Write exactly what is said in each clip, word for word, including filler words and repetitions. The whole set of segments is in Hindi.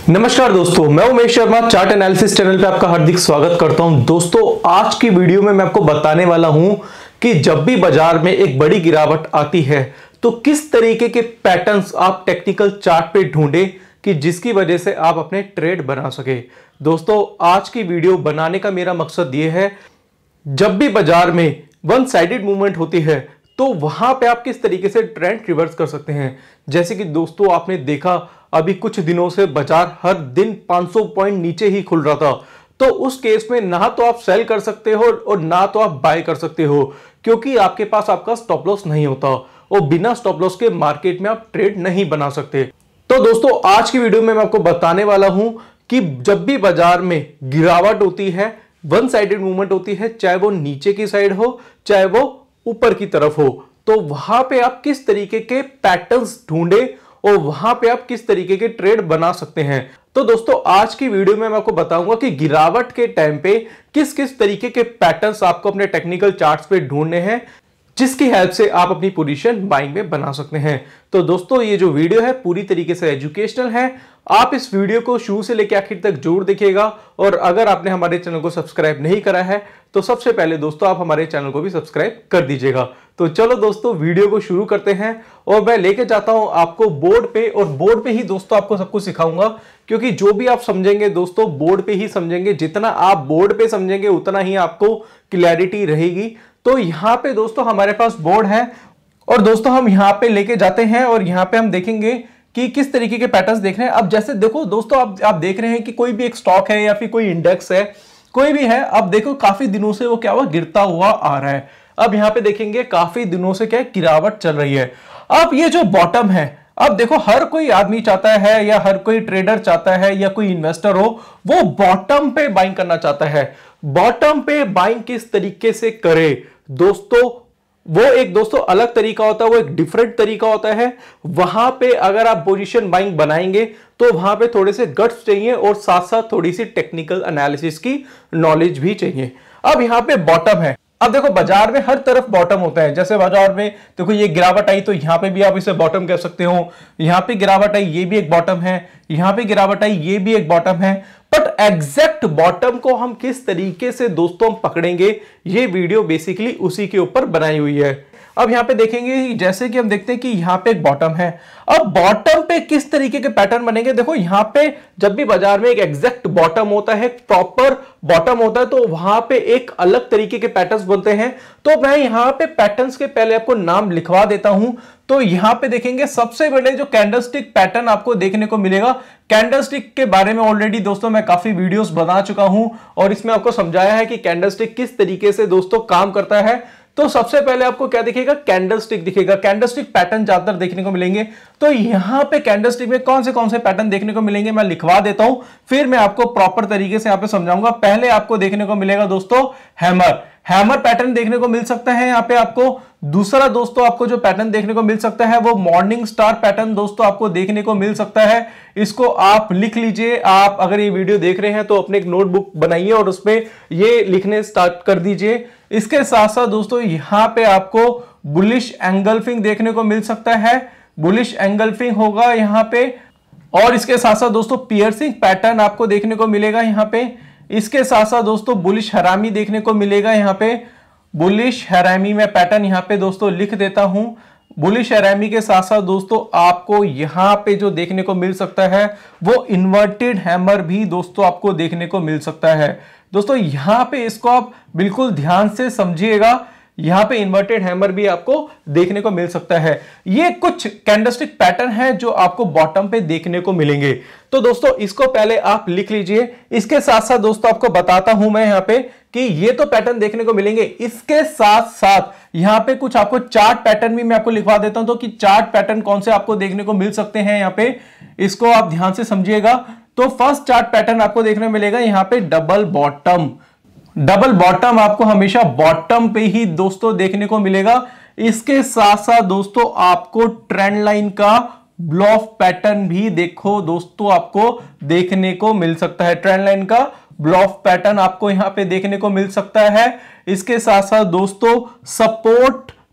नमस्कार दोस्तों, मैं Umesh Sharma chart analysis channel पे आपका हार्दिक स्वागत करता हूं। दोस्तों, आज की वीडियो में मैं आपको बताने वाला हूं कि जब भी बाजार में एक बड़ी गिरावट आती है तो किस तरीके के पैटर्न्स आप टेक्निकल चार्ट पे ढूंढें कि जिसकी वजह से आप अपने ट्रेड बना सके। दोस्तों, आज की वीडियो बनाने का मेरा मकसद ये है, जब भी बाजार में वन साइडेड मूवमेंट होती है तो वहां पे आप किस तरीके से ट्रेंड रिवर्स कर सकते हैं। जैसे कि दोस्तों, आपने देखा अभी कुछ दिनों से बाजार हर दिन पाँच सौ पॉइंट नीचे ही खुल रहा था, तो उस केस में ना तो आप सेल कर सकते हो और ना तो आप बाय कर सकते हो, क्योंकि आपके पास आपका स्टॉप लॉस नहीं होता और बिना स्टॉप लॉस के मार्केट में आप ट्रेड नहीं बना सकते। तो दोस्तों, आज की वीडियो में मैं आपको बताने वाला हूं कि जब भी बाजार में गिरावट होती है, वन साइडेड मूवमेंट होती है, चाहे वो नीचे की साइड हो चाहे वो ऊपर की तरफ हो, तो वहां पे आप किस तरीके के पैटर्न्स ढूंढे और वहां पे आप किस तरीके के ट्रेड बना सकते हैं। तो दोस्तों, आज की वीडियो में मैं आपको बताऊंगा कि गिरावट के टाइम पे किस किस तरीके के पैटर्न्स आपको अपने टेक्निकल चार्ट्स पे ढूंढने हैं, जिसकी हेल्प से आप अपनी पोजीशन बाइंग में बना सकते हैं। तो दोस्तों, ये जो वीडियो है पूरी तरीके से एजुकेशनल है। आप इस वीडियो को शुरू से लेकर आखिर तक जरूर देखिएगा और अगर आपने हमारे चैनल को सब्सक्राइब नहीं करा है तो सबसे पहले दोस्तों आप हमारे चैनल को भी सब्सक्राइब कर दीजिएगा। तो चलो दोस्तों, वीडियो को शुरू करते हैं और मैं लेके जाता हूं आपको बोर्ड पे, और बोर्ड पे ही दोस्तों आपको सब कुछ सिखाऊंगा, क्योंकि जो भी आप समझेंगे दोस्तों बोर्ड पे ही समझेंगे। जितना आप बोर्ड पे समझेंगे उतना ही आपको क्लैरिटी रहेगी। तो यहाँ पे दोस्तों हमारे पास बोर्ड है और दोस्तों हम यहाँ पे लेके जाते हैं और यहाँ पे हम देखेंगे कि किस तरीके के पैटर्न्स देख रहे हैं। अब जैसे देखो दोस्तों, आप आप देख रहे हैं कि कोई भी एक स्टॉक है या फिर कोई इंडेक्स है, कोई भी है, अब देखो काफी दिनों से वो क्या हुआ, गिरता हुआ आ रहा है। अब यहाँ पे देखेंगे काफी दिनों से क्या गिरावट चल रही है। अब ये जो बॉटम है, अब देखो हर कोई आदमी चाहता है या हर कोई ट्रेडर चाहता है या कोई इन्वेस्टर हो, वो बॉटम पे बाइंग करना चाहता है। बॉटम पे बाइंग किस तरीके से करे दोस्तों, वो एक दोस्तों अलग तरीका होता है, वो एक डिफरेंट तरीका होता है। वहां पे अगर आप पोजीशन बाइंग बनाएंगे तो वहां पे थोड़े से गट्स चाहिए और साथ साथ थोड़ी सी टेक्निकल एनालिसिस की नॉलेज भी चाहिए। अब यहां पे बॉटम है। अब देखो बाजार में हर तरफ बॉटम होता है। जैसे बाजार में देखो ये गिरावट आई तो यहां पे भी आप इसे बॉटम कह सकते हो, यहां पे गिरावट आई ये भी एक बॉटम है, यहां पे गिरावट आई ये भी एक बॉटम है। बट एग्जैक्ट बॉटम को हम किस तरीके से दोस्तों हम पकड़ेंगे, ये वीडियो बेसिकली उसी के ऊपर बनाई हुई है। अब यहां पे देखेंगे, जैसे कि हम देखते हैं कि यहां पे एक बॉटम है। अब बॉटम पे किस तरीके के पैटर्न बनेंगे, देखो यहां पे जब भी बाजार में एक एग्जैक्ट बॉटम होता है, प्रॉपर बॉटम होता है, तो वहां पे एक अलग तरीके के पैटर्न्स बनते हैं। तो मैं यहां पे पैटर्न्स के पहले आपको नाम लिखवा देता हूं। तो यहां पे देखेंगे सबसे बड़े जो कैंडलस्टिक पैटर्न आपको देखने को मिलेगा। कैंडलस्टिक के बारे में ऑलरेडी दोस्तों मैं काफी वीडियोस बना चुका हूं और इसमें आपको समझाया है कि कैंडलस्टिक किस तरीके से दोस्तों काम करता है। तो सबसे पहले आपको क्या दिखेगा, कैंडलस्टिक दिखेगा। कैंडलस्टिक पैटर्न ज्यादातर देखने को मिलेंगे। तो यहां पे कैंडलस्टिक में कौन से कौन से पैटर्न देखने को मिलेंगे मैं लिखवा देता हूं, फिर मैं आपको प्रॉपर तरीके से यहां पे समझाऊंगा। पहले आपको देखने को मिलेगा दोस्तों हैमर हैमर पैटर्न देखने को मिल सकता है यहां पे आपको। दूसरा दोस्तों आपको जो पैटर्न देखने को मिल सकता है वो मॉर्निंग स्टार पैटर्न दोस्तों आपको देखने को मिल सकता है। इसको आप लिख लीजिए। आप अगर ये वीडियो देख रहे हैं तो अपने एक नोटबुक बनाइए और उसमें ये लिखने स्टार्ट कर दीजिए। इसके साथ साथ दोस्तों यहां पे आपको बुलिश एंगल्फिंग देखने को मिल सकता है। बुलिश एंगल्फिंग होगा यहां पे, और इसके साथ साथ दोस्तों पियर्सिंग पैटर्न आपको देखने को मिलेगा यहां पे। इसके साथ साथ दोस्तों बुलिश हरामी देखने को मिलेगा यहां पे। बुलिश हरामी में पैटर्न यहां पे दोस्तों लिख देता हूं। बुलिश हरामी के साथ साथ दोस्तों आपको यहां पे जो देखने को मिल सकता है वो इन्वर्टेड हैमर भी दोस्तों आपको देखने को मिल सकता है। दोस्तों यहां पे इसको आप बिल्कुल ध्यान से समझिएगा, यहां पे इन्वर्टेड हैमर भी आपको देखने को मिल सकता है। ये कुछ कैंडलस्टिक पैटर्न है जो आपको बॉटम पे देखने को मिलेंगे। तो दोस्तों इसको पहले आप लिख लीजिए। इसके साथ साथ दोस्तों आपको बताता हूं मैं यहां पे कि ये तो पैटर्न देखने को मिलेंगे। इसके साथ साथ यहां पे कुछ आपको चार्ट पैटर्न भी मैं आपको लिखवा देता हूं, तो कि चार्ट पैटर्न कौन से आपको देखने को मिल सकते हैं यहां पे, इसको आप ध्यान से समझिएगा। तो फर्स्ट चार्ट पैटर्न आपको देखने को मिलेगा यहां पे डबल बॉटम। डबल बॉटम आपको हमेशा बॉटम पे ही दोस्तों देखने को मिलेगा। इसके साथ साथ दोस्तों आपको ट्रेंड लाइन का ब्लॉफ पैटर्न भी देखो दोस्तों आपको देखने को मिल सकता है। ट्रेंड लाइन का ब्लॉफ पैटर्न आपको यहां पे देखने को मिल सकता है। इसके साथ साथ दोस्तों सपोर्ट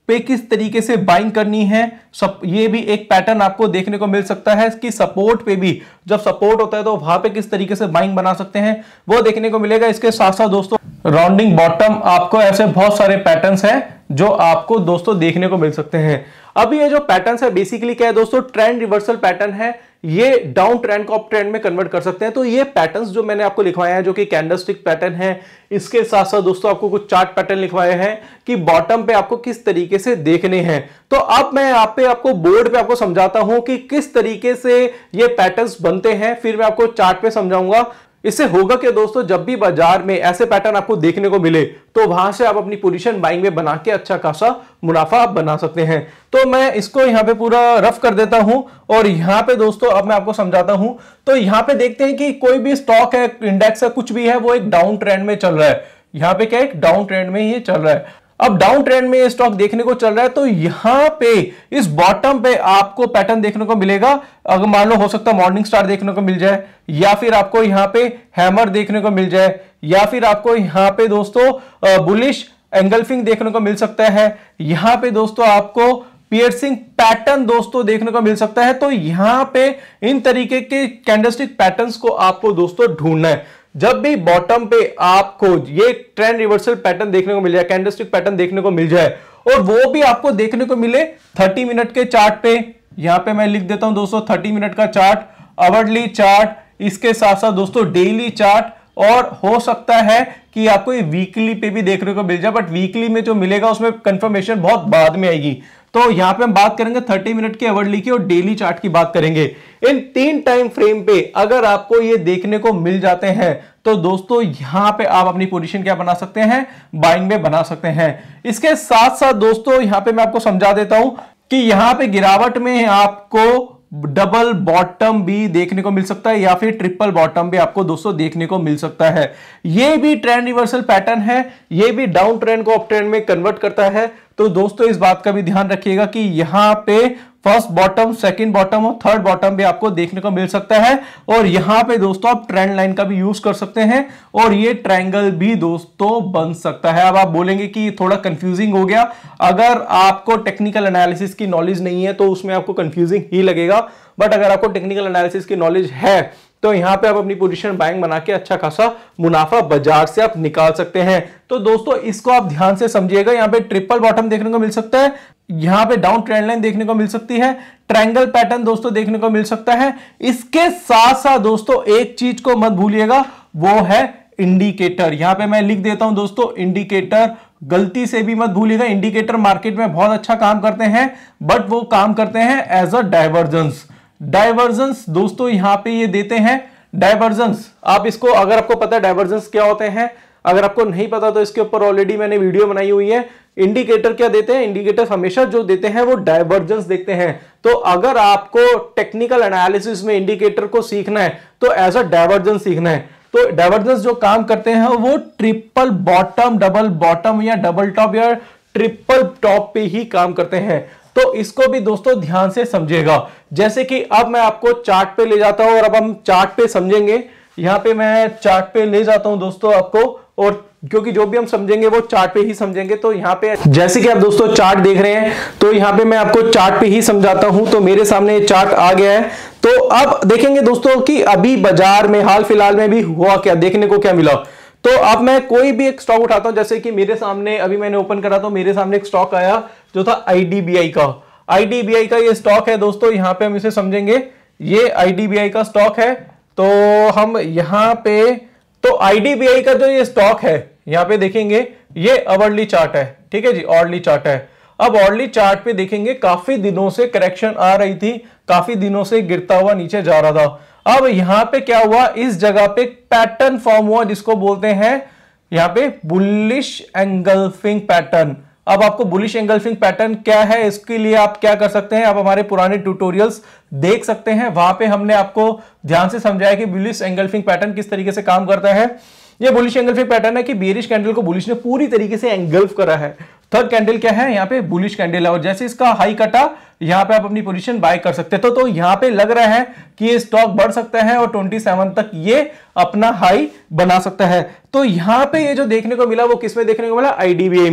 पे किस तरीके से बाइंग करनी है, सब ये भी एक पैटर्न आपको देखने को मिल सकता है कि सपोर्ट पे भी जब सपोर्ट होता है तो वहां पे किस तरीके से बाइंग बना सकते हैं वो देखने को मिलेगा। इसके साथ साथ दोस्तों राउंडिंग बॉटम, आपको ऐसे बहुत सारे पैटर्न्स हैं जो आपको दोस्तों देखने को मिल सकते हैं। अब ये जो पैटर्न्स है बेसिकली क्या है दोस्तों, ट्रेंड रिवर्सल पैटर्न है। ये डाउन ट्रेंड को अप ट्रेंड में कन्वर्ट कर सकते हैं। तो ये पैटर्न्स जो मैंने आपको लिखवाए हैं जो कि कैंडलस्टिक पैटर्न है, इसके साथ साथ दोस्तों आपको कुछ चार्ट पैटर्न लिखवाए हैं कि बॉटम पे आपको किस तरीके से देखने हैं। तो अब मैं यहाँ पे आपको बोर्ड पे आपको समझाता हूं कि किस तरीके से ये पैटर्न्स बनते हैं, फिर मैं आपको चार्ट पे समझाऊंगा। इससे होगा कि दोस्तों जब भी बाजार में ऐसे पैटर्न आपको देखने को मिले तो वहां से आप अपनी पोजीशन बाइंग में बना के अच्छा खासा मुनाफा आप बना सकते हैं। तो मैं इसको यहां पे पूरा रफ कर देता हूं और यहां पे दोस्तों अब मैं आपको समझाता हूं। तो यहां पे देखते हैं कि कोई भी स्टॉक है, इंडेक्स है, कुछ भी है, वो एक डाउन ट्रेंड में चल रहा है। यहां पे क्या है, एक डाउन ट्रेंड में ये चल रहा है। अब डाउन ट्रेंड में ये स्टॉक देखने को चल रहा है तो यहां पे इस बॉटम पे आपको पैटर्न देखने को मिलेगा। अगर मान लो हो सकता है मॉर्निंग स्टार देखने को मिल जाए, या फिर आपको यहां पे हैमर देखने को मिल जाए, या फिर आपको यहां पे दोस्तों बुलिश एंगल्फिंग देखने को मिल सकता है। यहां पे दोस्तों आपको पियर्सिंग पैटर्न दोस्तों देखने को मिल सकता है। तो यहां पे इन तरीके के कैंडलस्टिक पैटर्न्स को आपको दोस्तों ढूंढना है। जब भी बॉटम पे आपको ये ट्रेंड रिवर्सल पैटर्न देखने को मिल जाए, कैंडलस्टिक पैटर्न देखने को मिल जाए, और वो भी आपको देखने को मिले तीस मिनट के चार्ट पे, यहां पे मैं लिख देता हूं दोस्तों तीस मिनट का चार्ट, आवरली चार्ट, इसके साथ साथ दोस्तों डेली चार्ट, और हो सकता है कि आपको ये वीकली पे भी देखने को मिल जाए, बट वीकली में जो मिलेगा उसमें कंफर्मेशन बहुत बाद में आएगी। तो यहां पे हम बात करेंगे तीस मिनट की, आवरली की और डेली चार्ट की बात करेंगे। इन तीन टाइम फ्रेम पे अगर आपको ये देखने को मिल जाते हैं तो दोस्तों यहां पे आप अपनी पोजीशन क्या बना सकते हैं, बाइंग में बना सकते हैं। इसके साथ साथ दोस्तों यहां पे मैं आपको समझा देता हूं कि यहां पे गिरावट में आपको डबल बॉटम भी देखने को मिल सकता है, या फिर ट्रिपल बॉटम भी आपको दोस्तों देखने को मिल सकता है। ये भी ट्रेंड रिवर्सल पैटर्न है, ये भी डाउन ट्रेंड को अप ट्रेंड में कन्वर्ट करता है। तो दोस्तों इस बात का भी ध्यान रखिएगा कि यहां पे फर्स्ट बॉटम, सेकंड बॉटम और थर्ड बॉटम भी आपको देखने को मिल सकता है। और यहां पे दोस्तों आप ट्रेंड लाइन का भी यूज कर सकते हैं और ये ट्रायंगल भी दोस्तों बन सकता है। अब आप बोलेंगे कि थोड़ा कंफ्यूजिंग हो गया, अगर आपको टेक्निकल एनालिसिस की नॉलेज नहीं है तो उसमें आपको कंफ्यूजिंग ही लगेगा, बट अगर आपको टेक्निकल एनालिसिस की नॉलेज है तो यहां पे आप अपनी पोजीशन बाइंग बना के अच्छा खासा मुनाफा बाजार से आप निकाल सकते हैं। तो दोस्तों इसको आप ध्यान से समझिएगा। यहां पे ट्रिपल बॉटम देखने को मिल सकता है, यहां पे डाउन ट्रेंड लाइन देखने को मिल सकती है, ट्रायंगल पैटर्न दोस्तों देखने को मिल सकता है। इसके साथ साथ दोस्तों एक चीज को मत भूलिएगा, वो है इंडिकेटर। यहां पे मैं लिख देता हूं दोस्तों इंडिकेटर, गलती से भी मत भूलिएगा। इंडिकेटर मार्केट में बहुत अच्छा काम करते हैं, बट वो काम करते हैं एज अ डाइवर्जेंस। डाइवर्जेंस दोस्तों यहां पे ये देते हैं डाइवर्जेंस। आप इसको, अगर आपको पता है डाइवर्जेंस क्या होते हैं, अगर आपको नहीं पता तो इसके ऊपर ऑलरेडी मैंने वीडियो बनाई हुई है। इंडिकेटर क्या देते हैं, इंडिकेटर हमेशा जो देते हैं वो डाइवर्जेंस देखते हैं। तो अगर आपको टेक्निकल एनालिसिस में इंडिकेटर को सीखना है तो एज अ डाइवर्जेंस सीखना है। तो डाइवर्जेंस जो काम करते हैं वो ट्रिपल बॉटम, डबल बॉटम या डबल टॉप या ट्रिपल टॉप पे ही काम करते हैं। तो इसको भी दोस्तों ध्यान से समझिएगा। जैसे कि अब मैं आपको चार्ट पे ले जाता हूं और अब हम चार्ट पे समझेंगे। यहां पे मैं चार्ट पे ले जाता हूं दोस्तों आपको, और क्योंकि जो भी हम समझेंगे वो चार्ट पे ही समझेंगे। तो यहाँ पे जैसे कि आप दोस्तों चार्ट देख रहे हैं, तो यहाँ पे मैं आपको चार्ट पे ही समझाता हूं। तो मेरे सामने चार्ट आ गया है। तो अब देखेंगे दोस्तों कि अभी बाजार में हाल फिलहाल में भी हुआ क्या, देखने को क्या मिला। तो अब मैं कोई भी एक स्टॉक उठाता हूं, जैसे कि मेरे सामने अभी मैंने ओपन करा तो मेरे सामने एक स्टॉक आया जो था आईडीबीआई का। आईडीबीआई का ये स्टॉक है दोस्तों, यहां पे हम इसे समझेंगे। ये आईडीबीआई का स्टॉक है। तो हम यहां पे, तो आईडीबीआई का जो ये स्टॉक है यहां पे देखेंगे, ये आवरली चार्ट है, ठीक है जी, आवरली चार्ट है। अब आवरली चार्ट पे देखेंगे काफी दिनों से करेक्शन आ रही थी, काफी दिनों से गिरता हुआ नीचे जा रहा था। अब यहां पे क्या हुआ, इस जगह पे पैटर्न फॉर्म हुआ जिसको बोलते हैं यहां पे बुलिश एंगल्फिंग पैटर्न। अब आपको बुलिश एंगल्फिंग पैटर्न क्या है, इसके लिए आप क्या कर सकते हैं, आप हमारे पुराने ट्यूटोरियल्स देख सकते हैं। वहां पे हमने आपको ध्यान से समझाया कि बुलिश एंगल्फिंग पैटर्न किस तरीके से काम करता है। ये बुलिश एंगल्फिंग पैटर्न है कि बेरिश कैंडल को बुलिश ने पूरी तरीके से एंगल्फ करा है। थर्ड कैंडल क्या है, यहाँ पे बुलिश कैंडल है, और जैसे इसका हाई कटा यहाँ पे आप अपनी पोजीशन बाय कर सकते हैं। तो तो यहाँ पे लग रहा है कि ये स्टॉक बढ़ सकता है और सत्ताईस तक ये अपना हाई बना सकता है। तो यहाँ पे ये जो देखने को मिला वो किसमें देखने को मिला, आईडीबीआई में।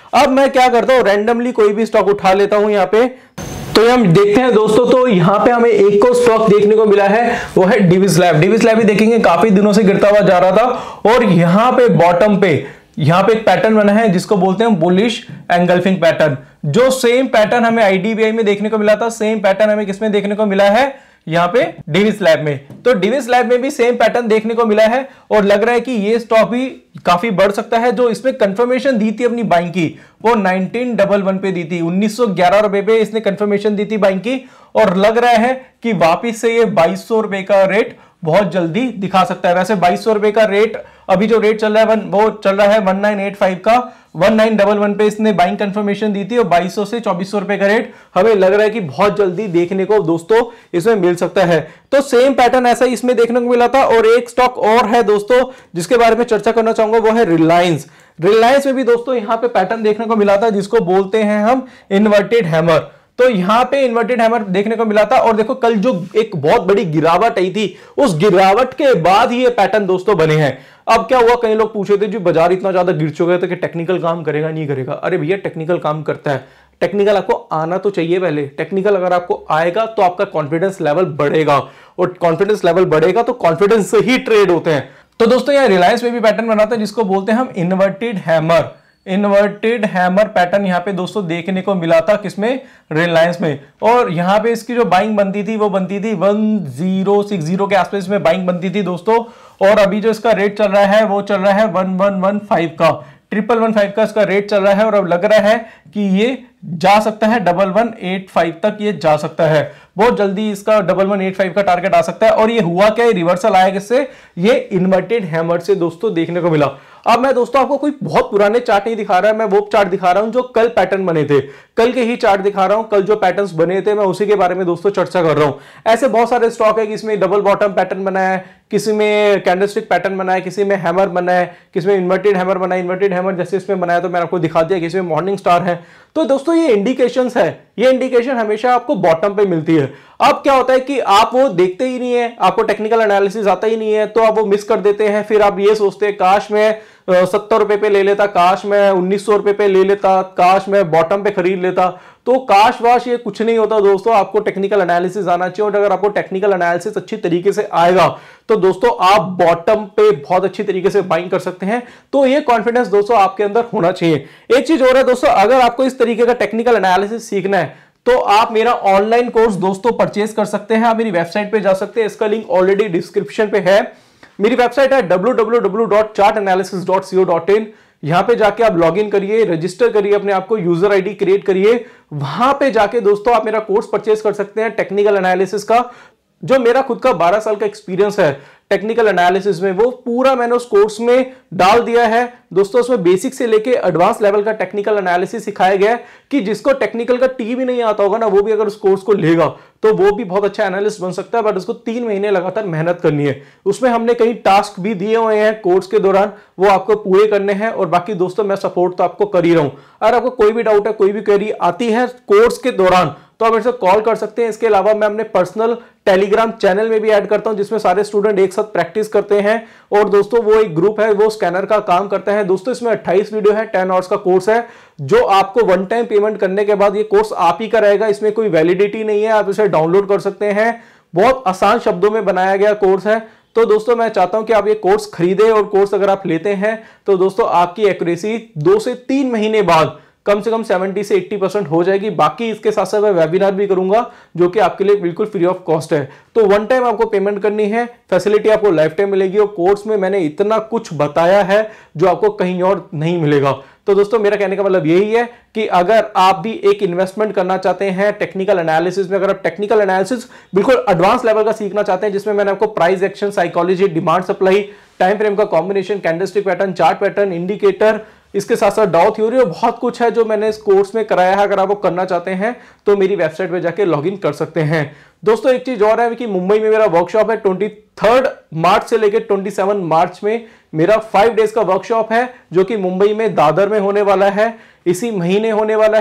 अब मैं क्या करता हूं, रैंडमली कोई भी स्टॉक उठा लेता हूं यहां पे। तो हम देखते हैं दोस्तों, तो यहां पे हमें एक को स्टॉक देखने को मिला है, वो है डिविस लैब। डिविस लैब भी देखेंगे काफी दिनों से गिरता हुआ जा रहा था और यहां पे बॉटम पे यहां पे एक पैटर्न बना है जिसको बोलते हैं बुलिश एंगल्फिंग पैटर्न। जो सेम पैटर्न हमें आईडीबीआई में देखने को मिला था, सेम पैटर्न हमें किसमें देखने को मिला है, यहां पे डिविस लैब में। तो डिविस लैब में भी सेम पैटर्न देखने को मिला है और लग रहा है कि ये स्टॉक भी काफी बढ़ सकता है। जो इसमें कंफर्मेशन दी थी अपनी बाइंग की, वो नाइनटीन डबल वन पे दी थी, उन्नीस सौ ग्यारह रुपए पे इसने कंफर्मेशन दी थी बाइंग की, और लग रहा है कि वापिस से ये बाईस सौ रुपए का रेट बहुत जल्दी दिखा सकता है। वैसे बाईस सौ रुपए का रेट, अभी जो रेट चल रहा है वो चल रहा है उन्नीस सौ पचासी का, उन्नीस सौ इलेवन पे इसने बाइंग कंफर्मेशन दी थी और बाईस सौ से चौबीस सौ रुपए का रेट हमें लग रहा है कि बहुत जल्दी देखने को दोस्तों इसमें मिल सकता है। तो सेम पैटर्न ऐसा ही इसमें देखने को मिला था। और एक स्टॉक और है दोस्तों जिसके बारे में चर्चा करना चाहूंगा, वो है रिलायंस। रिलायंस में भी दोस्तों यहां पे पैटर्न देखने को मिला था जिसको बोलते हैं हम इन्वर्टेड हैमर। तो यहां पे इन्वर्टेड हैमर देखने को मिला था और देखो कल जो एक बहुत बड़ी गिरावट आई थी, उस गिरावट के बाद ही ये पैटर्न दोस्तों बने हैं। अब क्या हुआ, कई लोग पूछे थे जी बाजार इतना ज्यादा गिर चुका है तो कि टेक्निकल काम करेगा नहीं करेगा। अरे भैया टेक्निकल काम करता है, टेक्निकल आपको आना तो चाहिए पहले। टेक्निकल अगर आपको आएगा तो आपका कॉन्फिडेंस लेवल बढ़ेगा और कॉन्फिडेंस लेवल बढ़ेगा तो कॉन्फिडेंस से ही ट्रेड होते हैं। तो दोस्तों यहाँ रिलायंस में भी पैटर्न बनाता है जिसको बोलते हैं हम inverted hammer. Inverted hammer pattern यहां पे दोस्तों देखने को मिला था किसमें, रिलायंस में। और यहां पे इसकी जो बाइंग बनती थी वो बनती थी वन जीरो सिक्स जीरो के आसपास में बाइंग बनती थी दोस्तों। और अभी जो इसका रेट चल रहा है वो चल रहा है वन वन वन फाइव का, ट्रिपल वन फाइव का इसका रेट चल रहा है। और अब लग रहा है कि ये जा सकता है डबल वन एट फाइव तक, ये जा सकता है बहुत जल्दी, इसका डबल वन एट फाइव का टारगेट आ सकता है। और ये हुआ क्या, रिवर्सल आया किससे, ये इन्वर्टेड हैमर से दोस्तों देखने को मिला। अब मैं दोस्तों आपको कोई बहुत पुराने चार्ट नहीं दिखा रहा है, मैं वो चार्ट दिखा रहा हूं जो कल पैटर्न बने थे, कल के ही चार्ट दिखा रहा हूं। कल जो पैटर्न्स बने थे मैं उसी के बारे में दोस्तों चर्चा कर रहा हूं। ऐसे बहुत सारे स्टॉक है कि इसमें डबल बॉटम पैटर्न बना है, किसी में कैंडलस्टिक पैटर्न बना है, किसी में हैमर बना है, किसी में इन्वर्टेड हैमर बना है। इन्वर्टेड हैमर जैसे इसमें बनाया तो मैंने आपको दिखा दिया, किसी में मॉर्निंग स्टार है। तो दोस्तों ये इंडिकेशंस है, ये इंडिकेशन हमेशा आपको बॉटम पे मिलती है। अब क्या होता है कि आप वो देखते ही नहीं है, आपको टेक्निकल एनालिसिस आता ही नहीं है, तो आप वो मिस कर देते हैं। फिर आप ये सोचते हैं काश मैं सत्तर रुपए पे ले लेता, काश मैं उन्नीस सौ रुपए पे ले लेता, काश मैं बॉटम पे खरीद लेता। तो काश वाश ये कुछ नहीं होता दोस्तों, आपको टेक्निकल एनालिसिस आना चाहिए। और अगर आपको टेक्निकल एनालिसिस अच्छी तरीके से आएगा तो दोस्तों आप बॉटम पे बहुत अच्छी तरीके से बाइंग कर सकते हैं। तो ये कॉन्फिडेंस दोस्तों आपके अंदर होना चाहिए। एक चीज और है दोस्तों, अगर आपको इस तरीके का टेक्निकल एनालिसिस सीखना है तो आप मेरा ऑनलाइन कोर्स दोस्तों परचेज कर सकते हैं। आप मेरी वेबसाइट पे जा सकते हैं, इसका लिंक ऑलरेडी डिस्क्रिप्शन पे है। मेरी वेबसाइट है W W W dot chart analysis dot C O dot in. यहां पे जाके आप लॉग इन करिए, रजिस्टर करिए, अपने आप को यूजर आईडी क्रिएट करिए। वहां पे जाके दोस्तों आप मेरा कोर्स परचेज कर सकते हैं टेक्निकल एनालिसिस का। जो मेरा खुद का बारह साल का एक्सपीरियंस है टेक्निकल एनालिसिस में, वो पूरा मैंने उस कोर्स में डाल दिया है दोस्तों। उसमें बेसिक से लेके एडवांस लेवल का टेक्निकल एनालिसिस सिखाया गया है कि जिसको टेक्निकल का टी भी नहीं आता होगा ना, वो भी अगर उस कोर्स को लेगा तो वो भी बहुत अच्छा एनालिस्ट बन सकता है। बट उसको तीन महीने लगातार मेहनत करनी है। उसमें हमने कई टास्क भी दिए हुए हैं कोर्स के दौरान, वो आपको पूरे करने हैं। और बाकी दोस्तों मैं सपोर्ट तो आपको कर ही रहा हूं। अगर आपको कोई भी डाउट है, कोई भी क्वेरी आती है कोर्स के दौरान, तो आप मेरे से कॉल कर सकते हैं। इसके अलावा मैं अपने पर्सनल टेलीग्राम चैनल में भी ऐड करता हूं जिसमें सारे स्टूडेंट एक साथ प्रैक्टिस करते हैं। और दोस्तों वो एक ग्रुप है, वो स्कैनर का काम करता है दोस्तों। इसमें अट्ठाईस वीडियो है, टेन आवर्स का कोर्स है, जो आपको वन टाइम पेमेंट करने के बाद ये कोर्स आप ही का रहेगा। इसमें कोई वैलिडिटी नहीं है, आप इसे डाउनलोड कर सकते हैं। बहुत आसान शब्दों में बनाया गया कोर्स है। तो दोस्तों मैं चाहता हूं कि आप ये कोर्स खरीदें, और कोर्स अगर आप लेते हैं तो दोस्तों आपकी एक्यूरेसी दो से तीन महीने बाद कम से कम सत्तर से अस्सी परसेंट हो जाएगी। बाकी इसके साथ साथ मैं वेबिनार भी करूंगा जो कि आपके लिए बिल्कुल फ्री ऑफ कॉस्ट है। तो वन टाइम आपको पेमेंट करनी है, फैसिलिटी आपको लाइफ टाइम मिलेगी। और कोर्स में मैंने इतना कुछ बताया है जो आपको कहीं और नहीं मिलेगा। तो दोस्तों मेरा कहने का मतलब यही है कि अगर आप भी एक इन्वेस्टमेंट करना चाहते हैं टेक्निकल एनालिसिस में, अगर आप टेक्निकल एनालिसिस बिल्कुल एडवांस लेवल का सीखना चाहते हैं जिसमें मैंने आपको price action, psychology, demand supply, time frame का combination, candlestick pattern, chart pattern, indicator, इसके साथ साथ डाउ थ्योरी और बहुत कुछ है जो मैंने इस कोर्स में कराया है। अगर आप वो करना चाहते हैं तो मेरी वेबसाइट पे जाके लॉगिन कर सकते हैं। दोस्तों एक चीज और है कि मुंबई में मेरा वर्कशॉप है, ट्वेंटी थर्ड मार्च से लेकर ट्वेंटी सेवन मार्च में मेरा फाइव डेज का वर्कशॉप है जो कि मुंबई में दादर में होने वाला है। इसी महीने होने वाला है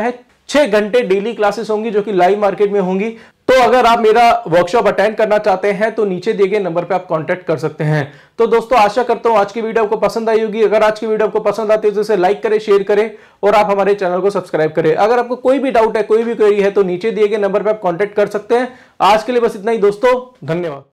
छह घंटे डेली क्लासेस होंगी जो कि लाइव मार्केट में होंगी। तो अगर आप मेरा वर्कशॉप अटेंड करना चाहते हैं तो नीचे दिए गए नंबर पे आप कांटेक्ट कर सकते हैं। तो दोस्तों आशा करता हूं आज की वीडियो आपको पसंद आई होगी। अगर आज की वीडियो आपको पसंद आती है तो इसे लाइक करें, शेयर करें और आप हमारे चैनल को सब्सक्राइब करें। अगर आपको कोई भी डाउट है, कोई भी क्वेरी है तो नीचे दिए गए नंबर पर आप कॉन्टेक्ट कर सकते हैं। आज के लिए बस इतना ही दोस्तों, धन्यवाद।